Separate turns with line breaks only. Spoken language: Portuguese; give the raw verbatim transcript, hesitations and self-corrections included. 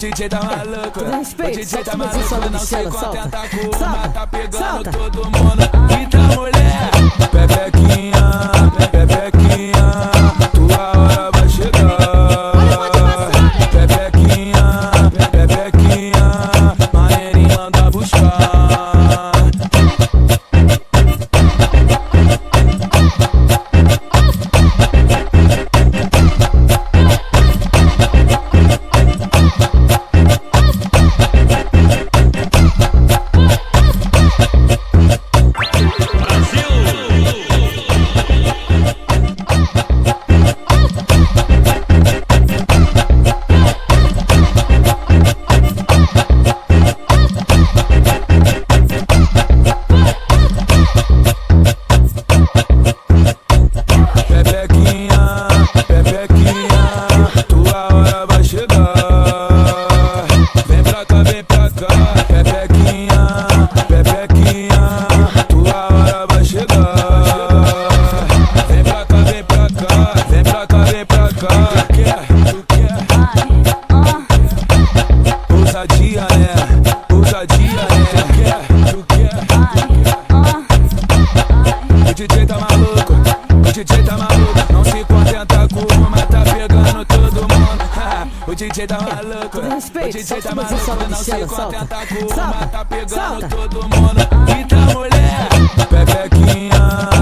D J tá maluco,
respeito,
o D J tá
solta
maluco,
só,
não se
Michela,
contenta
solta.
com uma,
Solta,
tá pegando
solta.
todo mundo. Então mulher, pepequinha, pepequinha, tua hora vai chegar. Pepequinha, pepequinha, maneirinho manda buscar. Ousadia, né? Ousadia, né? Tu quer? O D J tá maluco, o D J tá maluco, não se contenta com uma, tá pegando todo mundo. O D J tá maluco,
respeito,
o D J tá
solta,
maluco,
solta,
não se
Michela,
contenta
solta.
com uma,
Solta,
tá pegando
solta.
todo mundo. Então mulher, pepequinha.